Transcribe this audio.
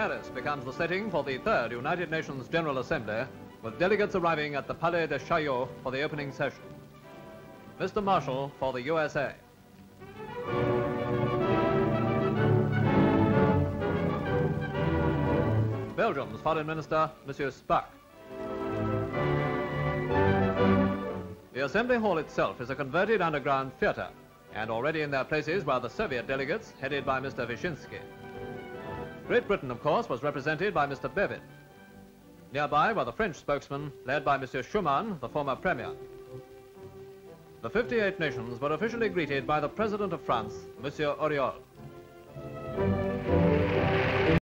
Paris becomes the setting for the 3rd United Nations General Assembly, with delegates arriving at the Palais de Chaillot for the opening session. Mr. Marshall for the USA. Belgium's Foreign Minister, Monsieur Spaak. The Assembly Hall itself is a converted underground theatre, and already in their places were the Soviet delegates, headed by Mr. Vyshinsky. Great Britain, of course, was represented by Mr. BEVIN. Nearby were the French spokesmen, led by Monsieur Schuman, the former Premier. The 58 nations were officially greeted by the President of France, Monsieur Auriol.